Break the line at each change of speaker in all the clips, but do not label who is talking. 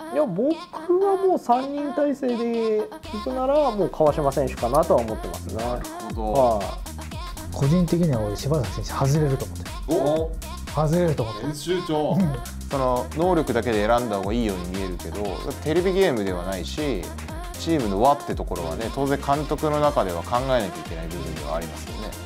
いや、僕はもう3人体制でいくならもう川島選手かなとは思ってますね。
なるほど。
個人的には俺柴崎選手外れると思ってる。外れると思ってる。
編集長、その能力だけで選んだ方がいいように見えるけど、テレビゲームではないし、チームの輪ってところはね、当然監督の中では考えなきゃいけない部分ではありますよね。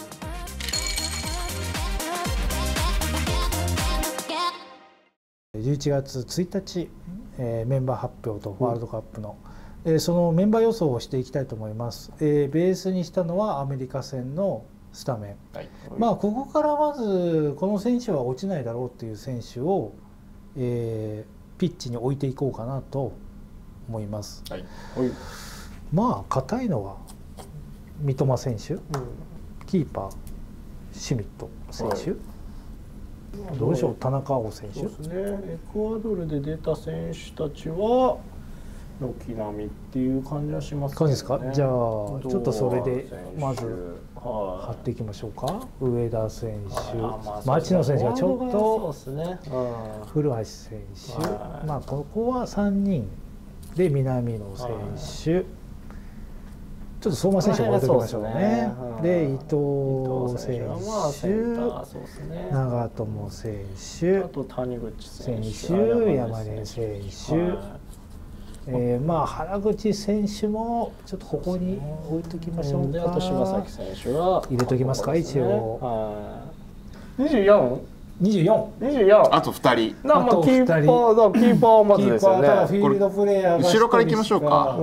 11月1日、メンバー発表とワールドカップの、そのメンバー予想をしていきたいと思います。ベースにしたのはアメリカ戦のスタメン、
はい、
まあここからまずこの選手は落ちないだろうっていう選手を、ピッチに置いていこうかなと思います。
はい、
まあ硬いのは三笘選手、キーパーシュミット選手、どうでしょう、田中碧選手。
そうですね、エクアドルで出た選手たちは軒並みっていう感じはしますね。
感じですか。じゃあちょっとそれでまず貼っていきましょうか。上田選手、町野選手がちょっと、古橋選手、まあここは3人で南野選手、ちょっと相馬選手も置いておきましょうね。で伊藤選手、長友選手、
あと谷口選
手、山根選手、まあ原口選手もちょっとここに置いときましょうか。
あと柴崎選手は
入れときますか、一応。
24？ 24。
あと2人。
まあキーパーはまずですよね。
フィールドプレーヤーが
後ろから行きましょうか。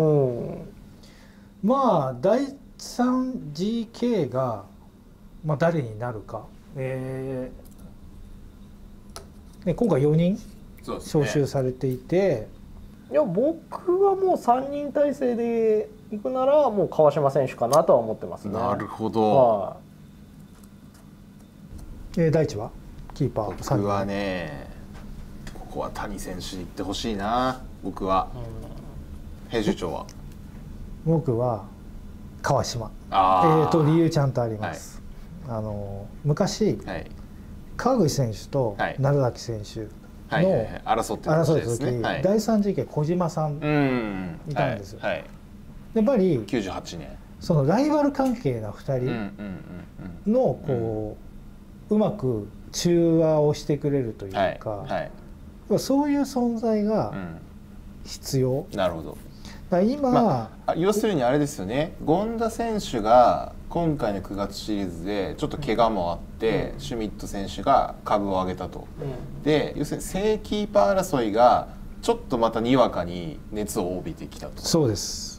まあ第 3GK が、まあ、誰になるか、ね、今回4人招集されていて、
いや僕はもう3人体制でいくならもう川島選手かなとは思ってますね。
なるほど。
第一はキーパー
僕はね、ここは谷選手に行ってほしいな。僕は編集長は
僕は川島。理由ちゃんとあります。昔、川口選手と鳴崎選手の
争って
た時、第3次元小島さんいたんですよ。やっぱり
98年
そのライバル関係な2人のこううまく中和をしてくれるというか、そういう存在が必要。
なるほど。
今、
要するにあれですよね、権田選手が今回の9月シリーズでちょっと怪我もあって、シュミット選手が株を上げたと、で要するに正キーパー争いがちょっとまたにわかに熱を帯びてきたと。
そうです。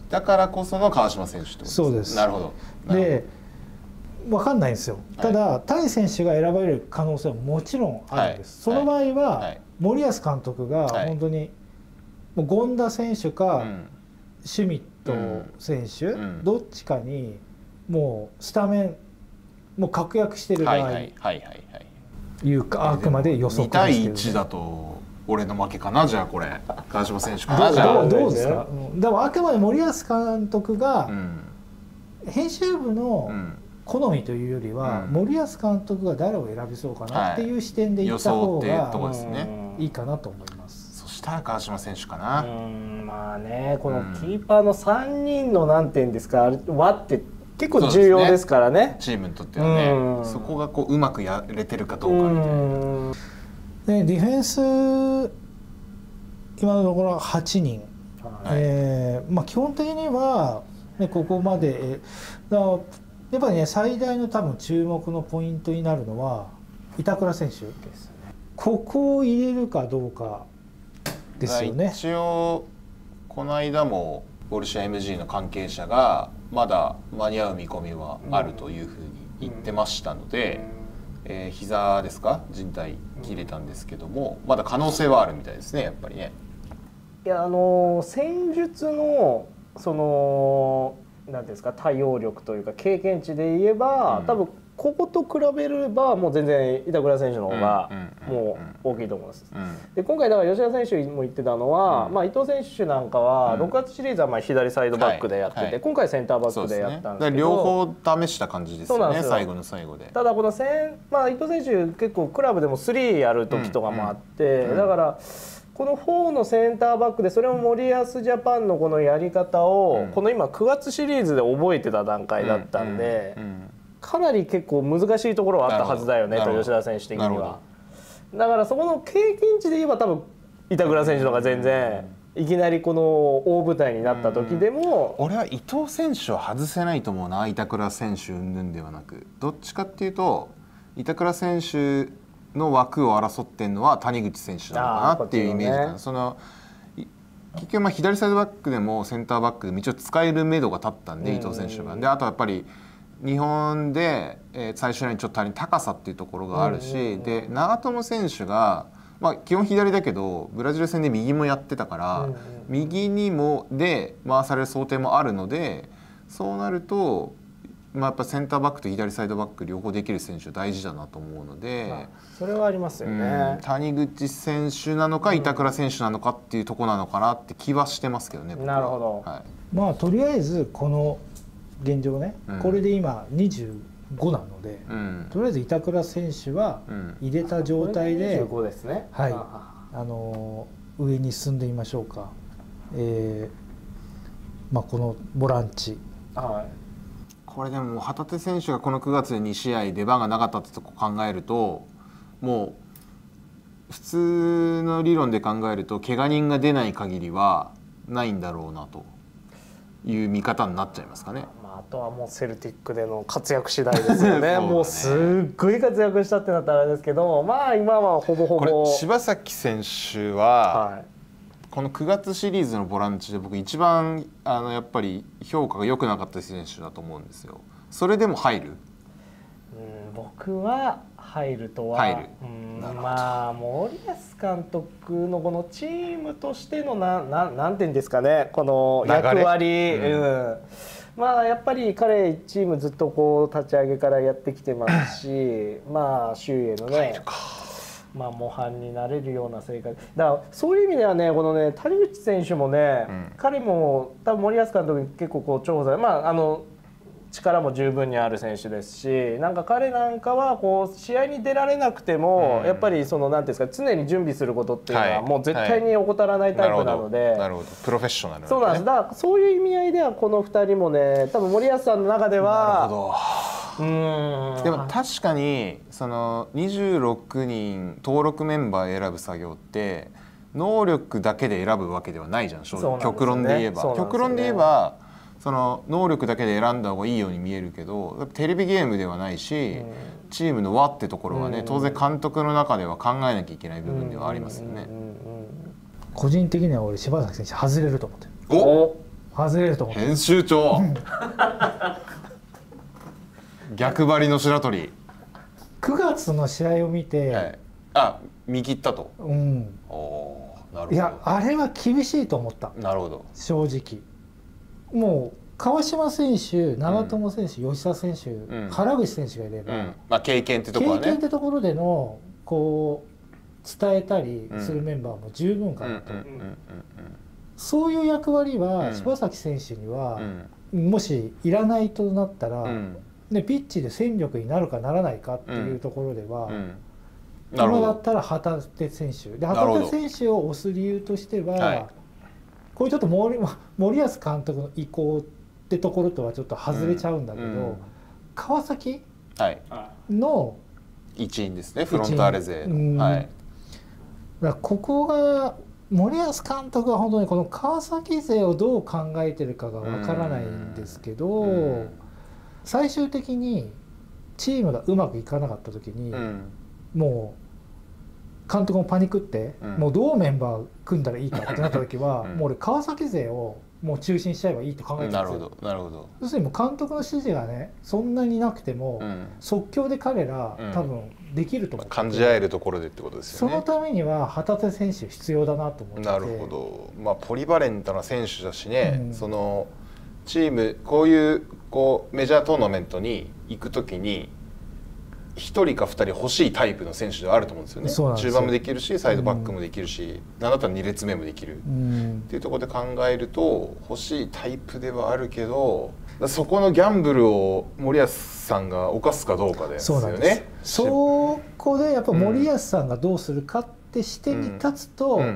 だからこその川島選手ってことです。
そうです。
なるほど。
で分かんないんですよ。ただ谷選手が選ばれる可能性はもちろんあるんです。その場合は森保監督が本当にもう権田選手かシュミット選手、どっちかにもうスタメンもう確約してる場合いうか、あくまで予測
2対1だと俺の負けかな。じゃあこれ川島選手かな。じゃあ
どうですか。でもあくまで森保監督が編集部の好みというよりは、森保監督が誰を選びそうかなっていう視点でいった方がいいかなと思います。
そしたら川島選手かな。
まあね、このキーパーの3人の何点ですか、輪って結構重要ですからね、
チームにとってはね。そこがこううまくやれてるかどうかみたいな。
でディフェンス今のところ8人、まあ基本的には、ね、ここまでやっぱりね、最大の多分注目のポイントになるのは板倉選手ですね。ここを入れるかどうかですよね。
一応この間もボルシア MG の関係者がまだ間に合う見込みはあるというふうに言ってましたので、膝ですか、靭帯切れたんですけども、まだ可能性はあるみたいですね、やっぱりね。
いや、戦術のそのなんていうんですか、対応力というか経験値で言えば、多分ここと比べればもう全然板倉選手の方がもう大きいと思います。で今回だから吉田選手も言ってたのは、まあ、伊藤選手なんかは6月シリーズはまあ左サイドバックでやってて、今回センターバックでやったんですけど、
両方試した感じですよね、最後の最後で。た
だこのまあ、伊藤選手結構クラブでも3やる時とかもあって、だからこの4のセンターバックでそれも森保ジャパンのこのやり方を、この今9月シリーズで覚えてた段階だったんで、かなり結構難しいところはあったはずだよねと吉田選手的には。だからそこの経験値で言えば多分板倉選手の方が全然いきなりこの大舞台になった時でも、
俺は伊藤選手は外せないと思うな。板倉選手云々ではなく、どっちかっていうと板倉選手の枠を争ってるのは谷口選手なのかなっていうイメージかな。その結局左サイドバックでもセンターバックでも一応使える目処が立ったんで、伊藤選手が。であとやっぱり日本で最終ラインちょっと足り高さっていうところがあるし、で長友選手が、基本左だけどブラジル戦で右もやってたから、右にもで回される想定もあるので、そうなると、やっぱセンターバックと左サイドバック両方できる選手大事だなと思うので、
それはありますよね。
谷口選手なのか板倉選手なのかっていうところなのかなって気はしてますけどね。
なるほ
ど。とりあえずこの現状ね、これで今25なので、とりあえず板倉選手は入れた状態で、
25ですね。
はい、上に進んでみましょうか。このボランチ。
これでも旗手選手がこの9月で2試合出番がなかったってとこ考えると、もう普通の理論で考えると怪我人が出ない限りはないんだろうなという見方になっちゃいますかね。
あとはもうセルティックでの活躍次第ですよね。もうすっごい活躍したってなったらあれですけど、今はほぼほぼ。
これ柴崎選手は、この9月シリーズのボランチで僕一番やっぱり評価が良くなかった選手だと思うんですよ。それでも入る？
僕は入るとは。
入る。
森保監督のこのチームとしてのなんていうんですかね、この役割。やっぱり彼チームずっとこう立ち上げからやってきてますし、周囲へのね。模範になれるような生活だから、そういう意味ではね、このね谷口選手もね、彼も多分森保監督に結構こう重宝され、力も十分にある選手ですし、なんか彼なんかはこう試合に出られなくても、やっぱりそのなんていうんですか、常に準備することっていうのはもう絶対に怠らないタイプなので、
なるほど、プロフェッショナル、
そうなんです。だからそういう意味合いではこの2人もね、多分森保さんの中では。
なるほど。でも確かにその26人登録メンバー選ぶ作業って能力だけで選ぶわけではないじゃん、極論で言えば。極論で言えばその能力だけで選んだ方がいいように見えるけど、テレビゲームではないし、チームの輪ってところはね、当然監督の中では考えなきゃいけない部分ではありますよね。
個人的には俺柴崎選手外れると思ってる。外れると思ってる。
編集長逆張りの白鳥。
9月の試合を見て、
見切ったと。
なるほど。いや、あれは厳しいと思った。
なるほど。
正直もう川島選手、長友選手、吉田選手、原口選手がいれば、
経験ってところはね、
経験ってところでのこう伝えたりするメンバーも十分かなと。そういう役割は柴崎選手にはもしいらないとなったら、ピッチで戦力になるかならないかっていうところでは、今だったら旗手選手で、旗手選手を推す理由としては、これちょっと森保監督の意向ってところとはちょっと外れちゃうんだけど、川崎の
一員ですね、フロンターレ勢の。だ
からここが森保監督は本当にこの川崎勢をどう考えてるかがわからないんですけど、最終的にチームがうまくいかなかった時に、もう監督もパニックって、もうどうメンバー組んだらいいかってなった時は、もう俺川崎勢をもう中心にしちゃえばいいと考えてるんですよ。
なるほど。
要するにもう監督の指示がねそんなになくても、即興で彼ら多分できると思って、
感じ合えるところでってことですよね。
そのためには旗手選手必要だなと思ってて。
なるほど。ポリバレントな選手だしね、そのチームこういうメジャートーナメントに行くときに1人か2人欲しいタイプの選手ではあると思うんですよね。中盤もできるし、サイドバックもできるし、なんだったら2列目もできるっていうところで考えると欲しいタイプではあるけど、そこのギャンブルを森保さんが犯すかどうかですよね。
そこでやっぱ森保さんがどうするかって視点に立つと、やっ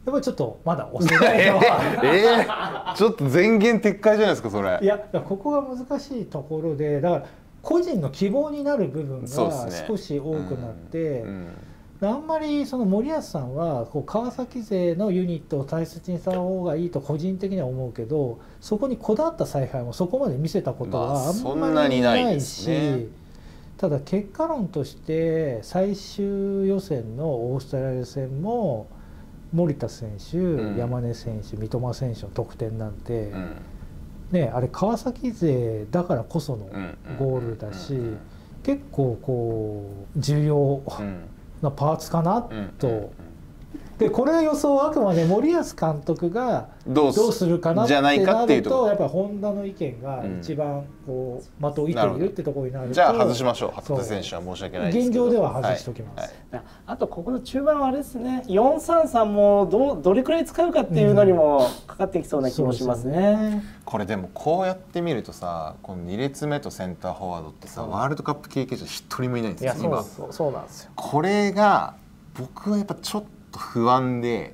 ぱりちょっとまだ遅いないのは
ちょっと前言撤回じゃないですかそれ。
いやここが難しいところで、だから個人の希望になる部分が少し多くなって、あんまりその森保さんはこう川崎勢のユニットを大切にした方がいいと個人的には思うけど、そこにこだわった采配もそこまで見せたことはあんまりないし、ただ結果論として最終予選のオーストラリア戦も守田選手、山根選手、三笘選手の得点なんて、ね、あれ川崎勢だからこそのゴールだし、結構こう重要なパーツかなと。でこれ予想はあくまで森保監督がどうするかなってなると、やっぱり本田の意見が一番こう的を射ているってところになると、
じゃあ外しましょう。八田選手は申し訳ないですけど、
現状では外しておきます。
あとここの中盤はあれですね、4-3-3もどれくらい使うかっていうのにもかかってきそうな気もしますね。
これでもこうやって見るとさ、この2列目とセンターフォワードってさ、ワールドカップ経験者一人もいないんですよ今。
そうなんですよ。
これが僕はやっぱちょっと不安で、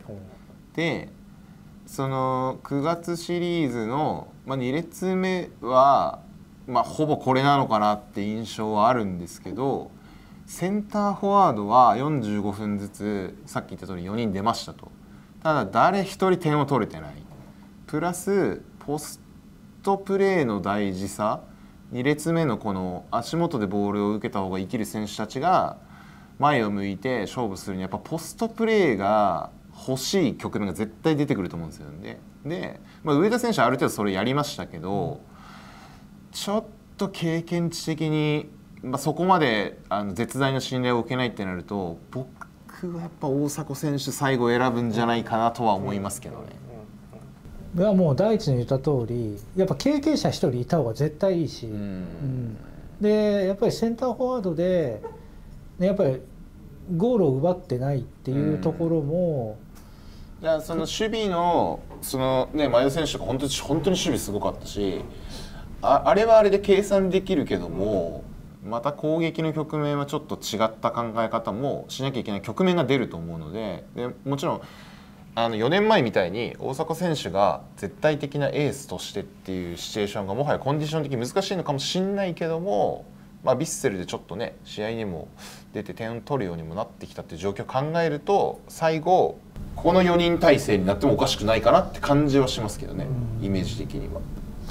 その9月シリーズの、2列目は、ほぼこれなのかなって印象はあるんですけど、センターフォワードは45分ずつさっき言った通り4人出ましたと。ただ誰一人点を取れてない。プラスポストプレーの大事さ、2列目のこの足元でボールを受けた方が生きる選手たちが前を向いて勝負するにはやっぱポストプレーが欲しい局面が絶対出てくると思うんですよね。で、上田選手はある程度それやりましたけど、ちょっと経験値的に、そこまで絶大な信頼を受けないってなると、僕はやっぱ大迫選手最後選ぶんじゃないかなとは思いますけどね。
いやもう第一に言った通り、やっぱ経験者一人いた方が絶対いいし、でやっぱりセンターフォワードでやっぱりゴールを奪ってないっていうところも、
いやその守備の前田選手とか本当に守備すごかったし、あれはあれで計算できるけども、また攻撃の局面はちょっと違った考え方もしなきゃいけない局面が出ると思うので、もちろん4年前みたいに大迫選手が絶対的なエースとしてっていうシチュエーションがもはやコンディション的に難しいのかもしれないけども、ヴィッセルでちょっとね試合にも出て点を取るようにもなってきたっていう状況を考えると、最後この4人体制になってもおかしくないかなって感じはしますけどね、イメージ的には。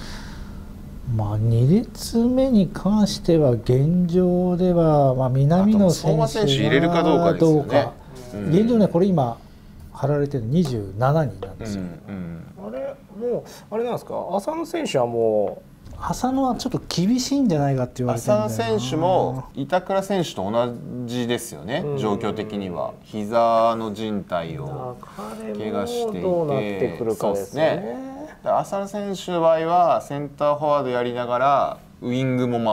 2列目に関しては現状では、南野選手が
相馬選手入れるかどうかですよね。
現状ね、これ今貼られてる27人なんですよ。
あれもうあれなんですか、浅野選手はもう。
浅野はちょっと厳しいんじゃないかって言われてるんだよな。
浅野選手も板倉選手と同じですよね、状況的には。膝の靭帯を怪我していて、
どうなってくるかですね。
浅野選手の場合はセンターフォワードやりながらウイングも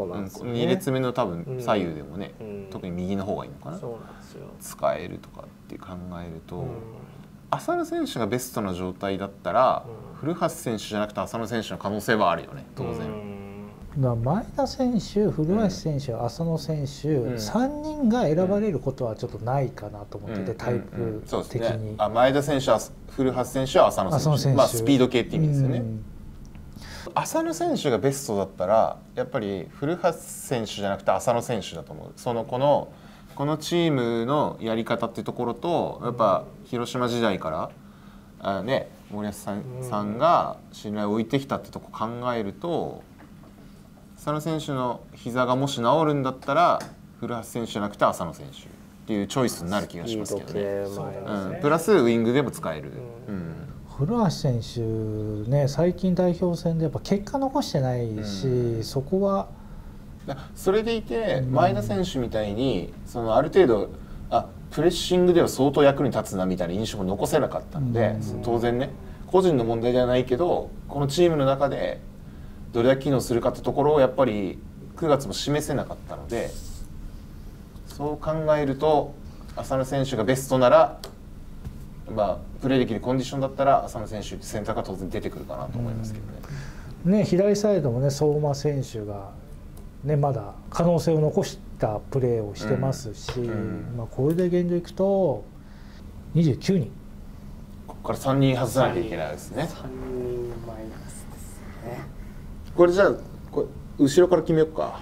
2列目の多分左右でもね、特に右の方がいいのかな、使えるとかって考えると、浅野選手がベストな状態だったら、古橋選手じゃなくて浅野選手の可能性はあるよね、当然。
前田選手、古橋選手、浅野選手、3人が選ばれることはちょっとないかなと思ってて、タイプ的に。
前田選手は古橋選手は浅野選手、スピード系って意味ですよね。浅野選手がベストだったらやっぱり古橋選手じゃなくて浅野選手だと思う。このチームのやり方っていうところと、やっぱ広島時代から森保さんが信頼を置いてきたってとこ考えると、浅野選手の膝がもし治るんだったら古橋選手じゃなくて浅野選手っていうチョイスになる気がしますけどね。プラスウイングでも使える。
古橋選手ね、最近代表戦でやっぱ結果残してないし、そこは
それでいて前田選手みたいにある程度プレッシングでは相当役に立つなみたいな印象も残せなかったので、当然ね個人の問題ではないけど、このチームの中でどれだけ機能するかってところをやっぱり9月も示せなかったので、そう考えると浅野選手がベストなら、プレーできるコンディションだったら浅野選手って選択が当然出てくるかなと思いますけどね。
左サイドもね、相馬選手がまだ可能性を残したプレーをしてますし、これで現状いくと29人
こから3人外さなきゃいけないですね。
3人マイナスですね。
これじゃあ後ろから決めようか。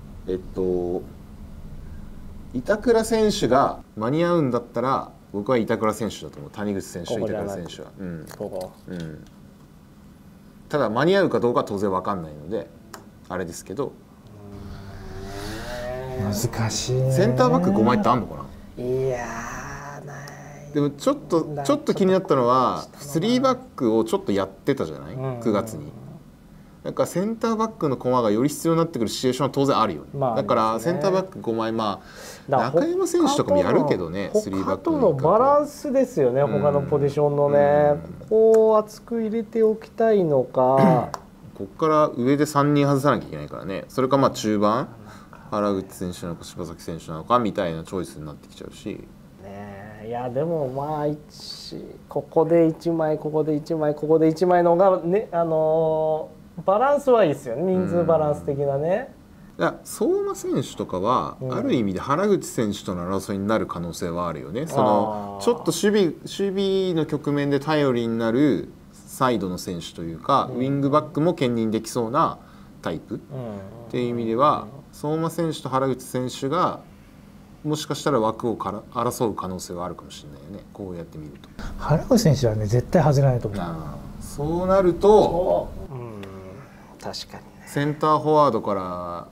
板倉選手が間に合うんだったら僕は板倉選手だと思う。谷口選手と板倉選手は。ただ間に合うかどうかは当然分かんないのであれですけど。
難しいね。
センターバック5枚ってあんのかな。
いやーない
でもちょっと気になったのは3バックをちょっとやってたじゃない、9月に。なんかセンターバックの駒がより必要になってくるシチュエーションは当然あるよね。だからセンターバック5枚中山選手とかもやるけどね。3バック
他とのバランスですよね。他のポジションのね、ここを厚く入れておきたいのか。
ここから上で3人外さなきゃいけないからね。それか中盤原口選手なのか柴崎選手なのかみたいなチョイスになってきちゃうし。
いやでもここで1枚ここで1枚ここで1枚のがね、バランスはいいですよね。人数バランス的なね。
相馬選手とかは、ある意味で原口選手との争いになる可能性はあるよね。ちょっと守備の局面で頼りになるサイドの選手というか、ウィングバックも兼任できそうなタイプっていう意味では、相馬選手と原口選手がもしかしたら枠を争う可能性はあるかもしれないよね。こうやって見ると
原口選手はね絶対外れないと思う。
そうなると
確かにね。
センターフォワードから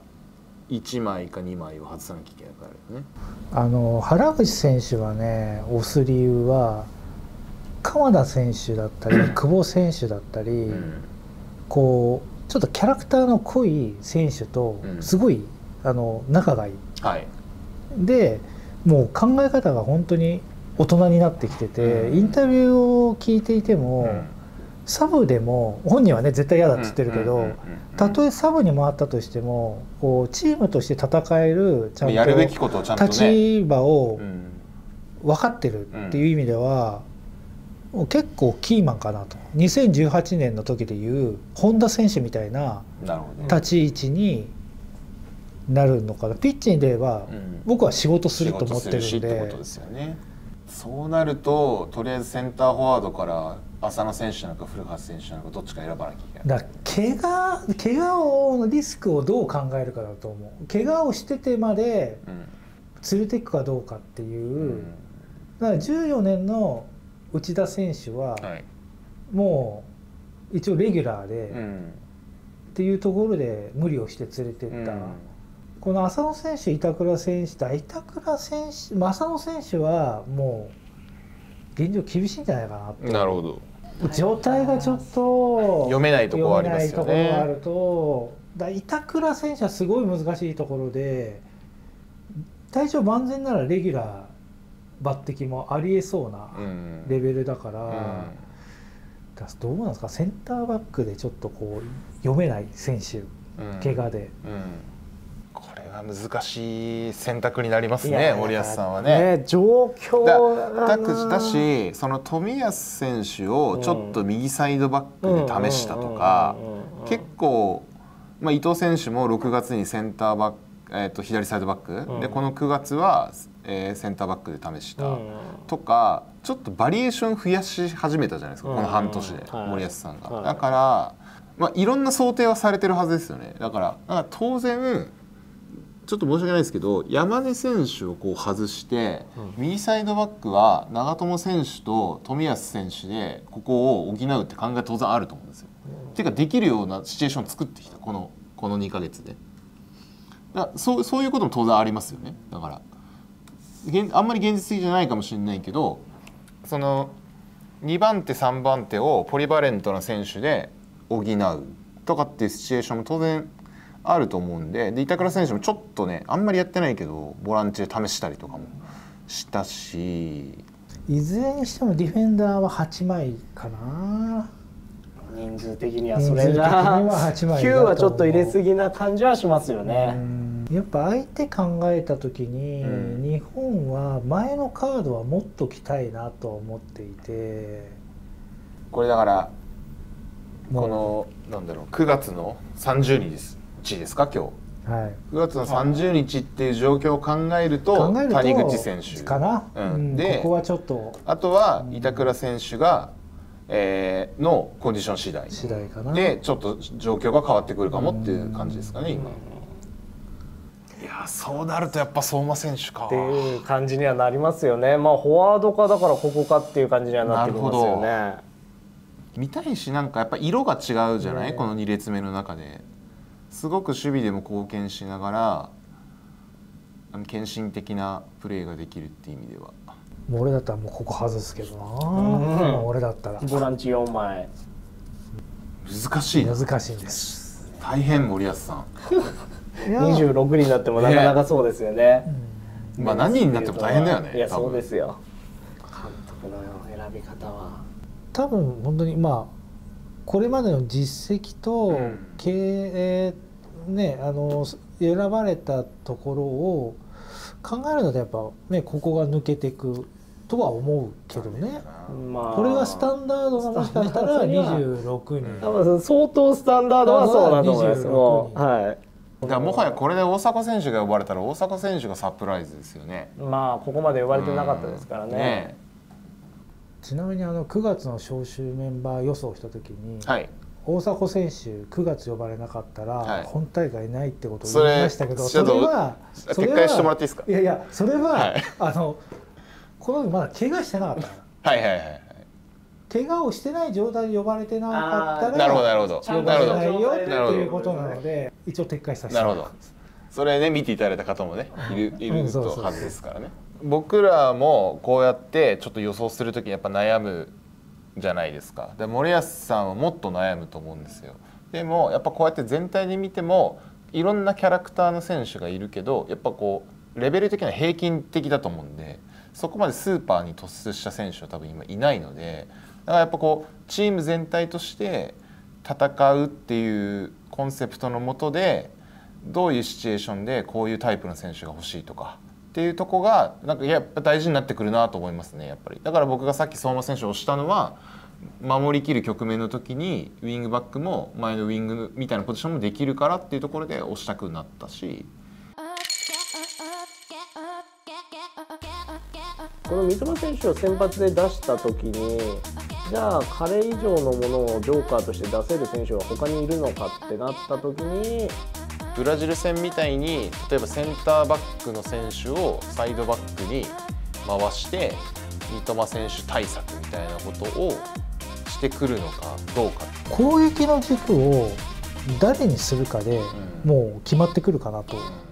1枚か2枚を外さなきゃいけないからね。
原口選手はね押す理由は鎌田選手だったり久保選手だったり、こうちょっとキャラクターの濃い選手とすごい、仲がいい。でもう考え方が本当に大人になってきてて、インタビューを聞いていても、サブでも本人はね絶対嫌だっつってるけど、たとえサブに回ったとしてもこうチームとして戦えるちゃんと
やるべきことをちゃんとね
立場を分かってるっていう意味では、結構キーマンかなと。2018年の時でいう本田選手みたいな立ち位置になるのかな。ピッチに出れば僕は仕事すると思ってるんで。
そうなるととりあえずセンターフォワードから浅野選手なのか古橋選手なのかどっちか選ばなきゃいけない。
怪我のリスクをどう考えるかだと思う。怪我をしててまで連れていくかどうかっていう。だから14年の内田選手はもう一応レギュラーでっていうところで無理をして連れていった。この浅野選手板倉選手浅野選手はもう現状厳しいんじゃないかなって。
なるほど。
状態がちょっと
読めないところありますよね。
読めないところがあると、板倉選手はすごい難しいところで、体調万全ならレギュラー抜擢もありえそうなレベルだから、どうなんですか。センターバックでちょっとこう読めない選手、怪我で。
これは難しい選択になりますね、森保さんはね。
状況
だし、その冨安選手をちょっと右サイドバックで試したとか、結構、伊藤選手も6月にセンターバック、左サイドバック、でこの9月は、センターバックで試したとか、ちょっとバリエーション増やし始めたじゃないですか、この半年で森保さんが。だから、いろんな想定はされてるはずですよね。だから当然ちょっと申し訳ないですけど、山根選手をこう外して、右サイドバックは長友選手と冨安選手でここを補うって考え当然あると思うんですよ。っていうかできるようなシチュエーションを作ってきたこの2ヶ月で。そういうことも当然ありますよね。だからあんまり現実的じゃないかもしれないけど、その2番手3番手をポリバレントな選手で補うとかっていうシチュエーションも当然あると思うんで、板倉選手もちょっとねあんまりやってないけどボランチで試したりとかもしたし、
いずれにしてもディフェンダーは8枚かな。
人数的にはそれが9はちょっと入れすぎな感じはしますよね。
やっぱ相手考えた時に、日本は前のカードは持っときたいなと思っていて、
これだからこの9月の30日ですか今日、9月の30日っていう状況を考えると谷口選手
かな、でここはちょっと
あとは板倉選手がのコンディション次第
かな
でちょっと状況が変わってくるかもっていう感じですかね今。いやそうなるとやっぱ相馬選手か
っていう感じにはなりますよね。まあフォワードかだからここかっていう感じにはなってきますよね。
見たいしなんかやっぱ色が違うじゃない、この2列目の中ですごく守備でも貢献しながら献身的なプレーができるっていう意味では。
もう俺だったらもうここ外すけどな、俺だったら
ボランチ4枚
難しいな。
難しいんです。
大変森保さん
26になってもなかなかそうですよね。
まあ何人になっても大変だよね。
いやそうですよ。監督の選び方は
多分本当にまあこれまでの実績と選ばれたところを考えるのでやっぱねここが抜けていくとは思うけどね。まあこれがスタンダードがもしかしたら26人。
多分相当スタンダードはそうだと思います。はい。
だからもはやこれで大迫選手が呼ばれたら大迫選手がサプライズですよね。
まあここまで呼ばれてなかったですからね。
ちなみに9月の招集メンバー予想した時に、
はい、
大迫選手9月呼ばれなかったら、
はい、
本大会ないってことを言いましたけど、それは
撤回してもらっていいですか。
いやいやそれは、
はい、
この時まだ怪我してなかった
はいはいはい、
怪我をしてない状態で呼ばれてなかったら
なるほどなるほど
呼ばれないよっていうことなので一応撤回させて
なるほど。それね見ていただいた方もねいるはずですからね。僕らもこうやってちょっと予想する時にやっぱ悩むじゃないですか。で森保さんはもっと悩むと思うんですよ。でもやっぱこうやって全体で見てもいろんなキャラクターの選手がいるけどやっぱこうレベル的には平均的だと思うんでそこまでスーパーに突出した選手は多分今いないのでだからやっぱこうチーム全体として戦うっていうコンセプトのもとでどういうシチュエーションでこういうタイプの選手が欲しいとかっていうとこがなんかやっぱ大事になってくるなと思いますねやっぱり。だから僕がさっき相馬選手を推したのは守りきる局面の時にウィングバックも前のウィングみたいなポジションもできるからっていうところで推したくなったし。
この三笘選手を先発で出した時にじゃあ彼以上のものをジョーカーとして出せる選手が他にいるのかってなった時に
ブラジル戦みたいに例えばセンターバックの選手をサイドバックに回して三笘選手対策みたいなことをしてくるのかどうか。
攻撃の軸を誰にするかでもう決まってくるかなと。